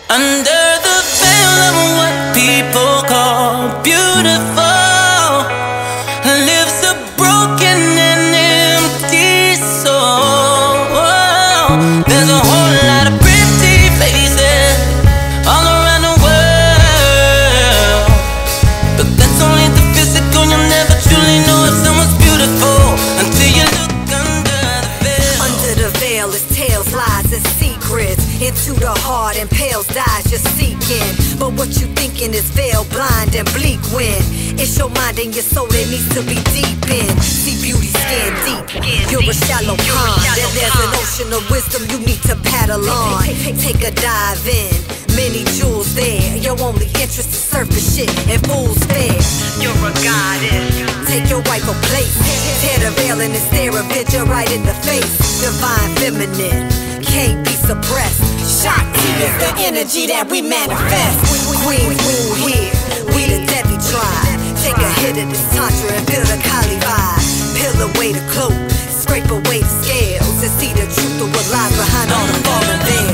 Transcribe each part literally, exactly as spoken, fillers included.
Under the veil of what people call beautiful lives a broken and empty soul. There's a whole lot of pretty faces all around the world, but that's only the physical. You'll never truly know if someone's beautiful until you look under the veil. Under the veil is tales, lies, and secrets. Into the heart, impales, dies you're seeking. But what you thinking is veil, blind, and bleak. When it's your mind and your soul that needs to be deep in. See beauty skin deep, you're a shallow pond. Then there's an ocean of wisdom you need to paddle on. Take a dive in, many jewels there. Your only interest is surface shit and fool's fair. You're a goddess, take your rightful place. Tear the veil and stare a vision right in the face. Divine feminine, can't be suppressed. Shakti is the energy that we manifest. Queen rule here, we the Hdqtrz. Take a hit of this tantra and feel the Kali vibe. Peel away the cloak, scrape away the scales, and see the truth of what lies behind all the fallen veils.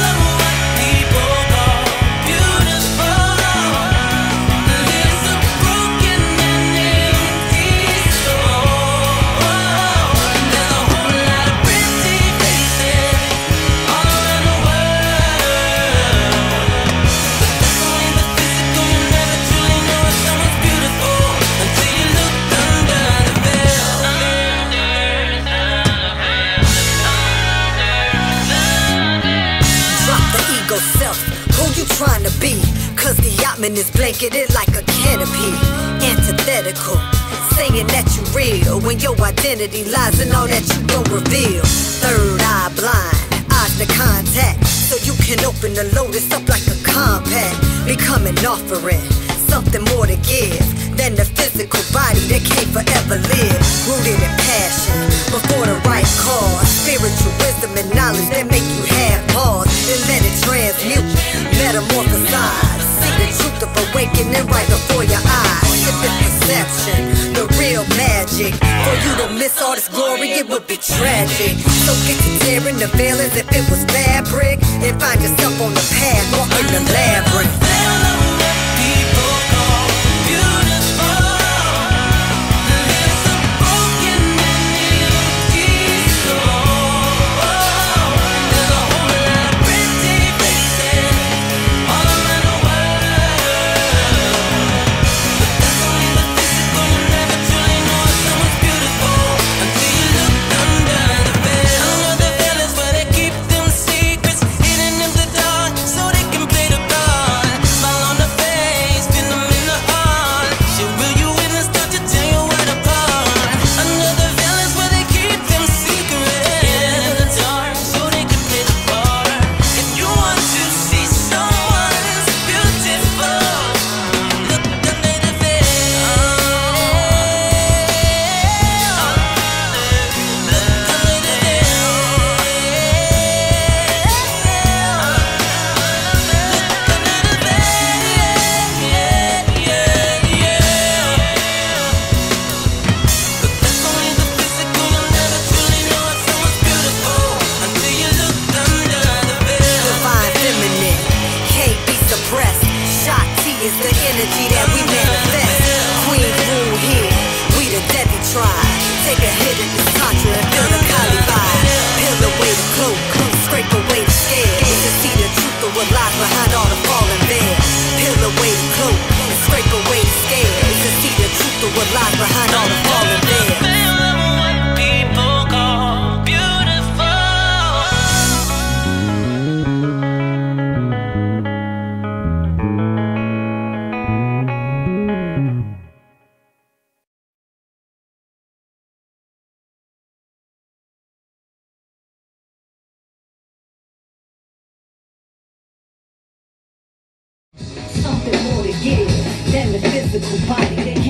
Trying to be, cause the yachtman is blanketed like a canopy. Antithetical, saying that you real when your identity lies in all that you don't reveal. Third eye blind, eyes to contact, so you can open the lotus up like a compact. Become an offering, something more to give than the physical body that can't forever live. Rooted in passion, before the right cause. Spiritual wisdom and knowledge that make you have pause. Then let it transmute, metamorphosize. See the truth of awakening right before your eyes. If it's perception, the real magic. For you to miss all this glory, it would be tragic. So get to tearing the veil as if it was fabric, and find yourself on the path, walking the labyrinth. Something more to give than the physical body.